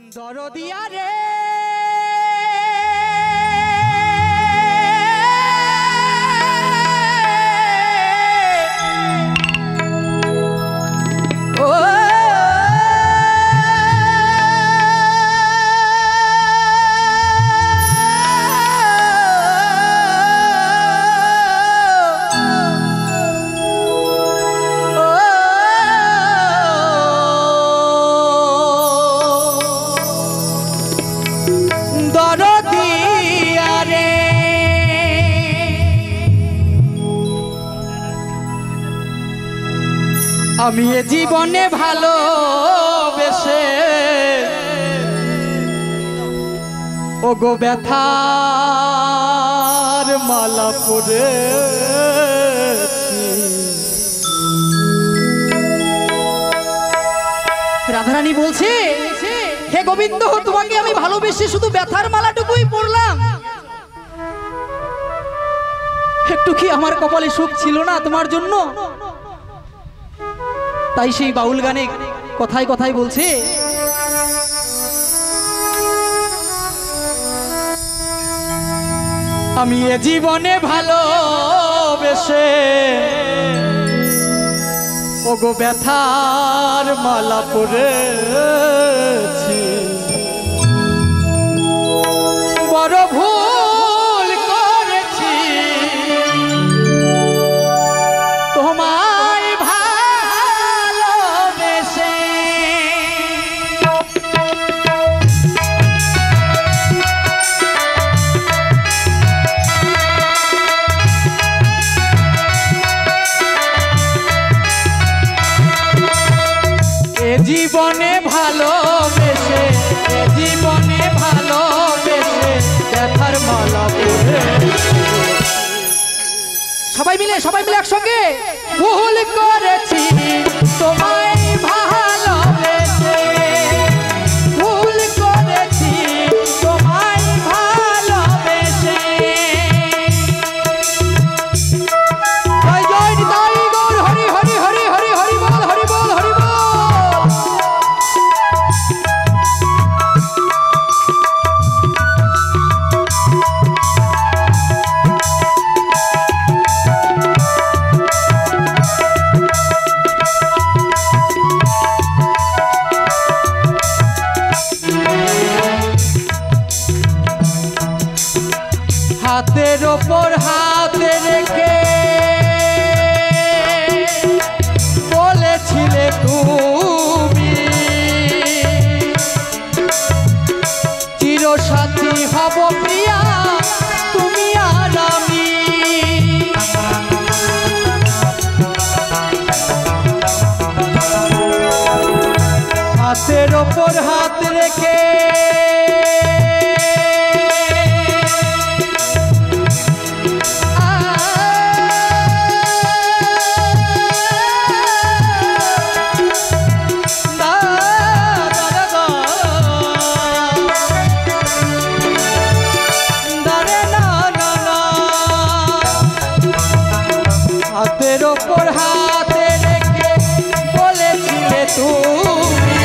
দরদিয়া রে আমি এ জীবনে ভালোবেসে ও গো ব্যথার মালা পরেছি। রাধারানী বলছে, হে গোবিন্দ, তোমাকে আমি ভালোবেসে শুধু ব্যথার মালাটুকুই পরলাম, একটু কি আমার কপালে সুখ ছিল না তোমার জন্য? তাই সেই বাউল গানে কথায় কথায় বলছে, আমি এ জীবনে ভালোবেসে ও গো ব্যথার মালা পরেছি। বড় ভুল করেছি তোমার জীবনে ভালোবেসে, জীবনে ভালোবেসে ব্যথার মালা পরেছি। সবাই মিলে একসঙ্গে, ভুল করেছি তোমায় ভালোবেসে, ভুল করেছি তোমায় ভালোবেসে। জয় জয় নিতাই গৌর হরি হরি হরি হরি হরি বল হরি বল হরি বল। হাতের ওপর হাত রেখে বলেছিলে তুমি চিরসাথী হব প্রিয়া তুমি আর আমি। হাতের ওপর হাত রেখে হাতের ওপর হাতে রেখে বলেছিলে তুমি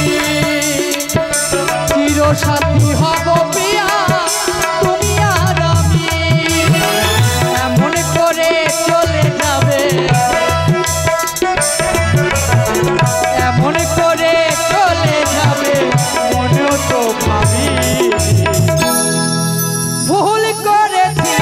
চিরসাথী হব প্রিয়া তুমি আর আমি। এমন করে চলে যাবে, এমন করে চলে যাবে মনেও তো ভাবি। ভুল করেছি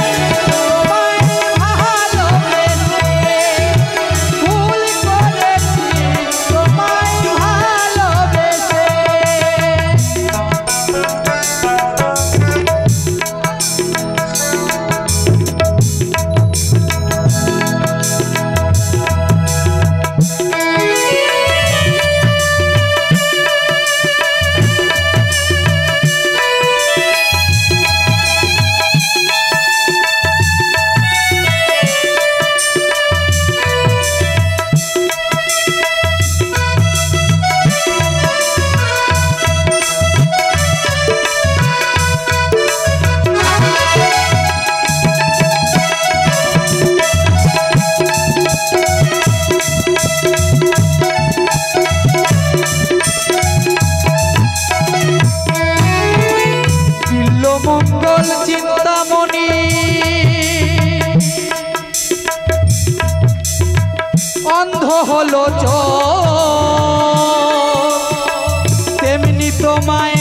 চোখ তেমনি তোমায়